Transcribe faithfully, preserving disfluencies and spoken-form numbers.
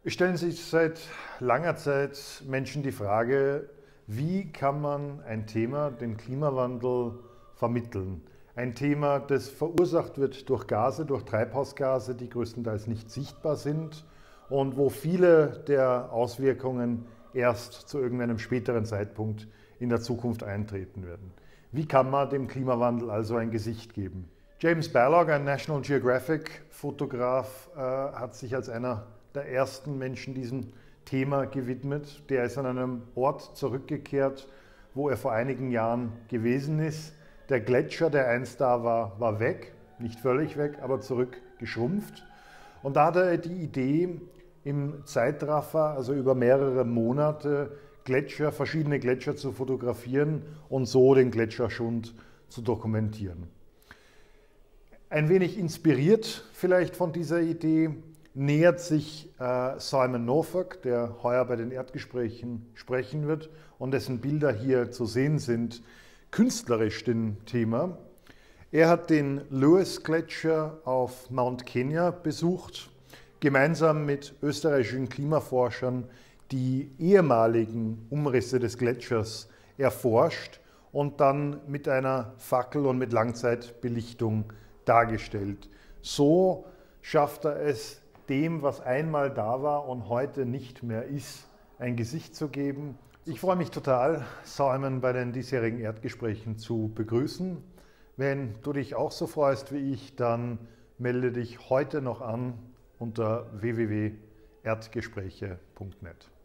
Es stellen sich seit langer Zeit Menschen die Frage, wie kann man ein Thema, den Klimawandel, vermitteln? Ein Thema, das verursacht wird durch Gase, durch Treibhausgase, die größtenteils nicht sichtbar sind und wo viele der Auswirkungen erst zu irgendeinem späteren Zeitpunkt in der Zukunft eintreten werden. Wie kann man dem Klimawandel also ein Gesicht geben? James Balog, ein National Geographic Fotograf, äh, hat sich als einer der ersten Menschen diesem Thema gewidmet. Der ist an einem Ort zurückgekehrt, wo er vor einigen Jahren gewesen ist. Der Gletscher, der einst da war, war weg, nicht völlig weg, aber zurückgeschrumpft. Und da hatte er die Idee, im Zeitraffer, also über mehrere Monate, Gletscher, verschiedene Gletscher zu fotografieren und so den Gletscherschwund zu dokumentieren. Ein wenig inspiriert vielleicht von dieser Idee nähert sich äh, Simon Norfolk, der heuer bei den Erdgesprächen sprechen wird und dessen Bilder hier zu sehen sind, künstlerisch dem Thema. Er hat den Lewis-Gletscher auf Mount Kenya besucht, gemeinsam mit österreichischen Klimaforschern die ehemaligen Umrisse des Gletschers erforscht und dann mit einer Fackel und mit Langzeitbelichtung dargestellt. So schafft er es, dem, was einmal da war und heute nicht mehr ist, ein Gesicht zu geben. Ich freue mich total, Simon bei den diesjährigen Erdgesprächen zu begrüßen. Wenn du dich auch so freust wie ich, dann melde dich heute noch an unter w w w punkt erdgespräche punkt net.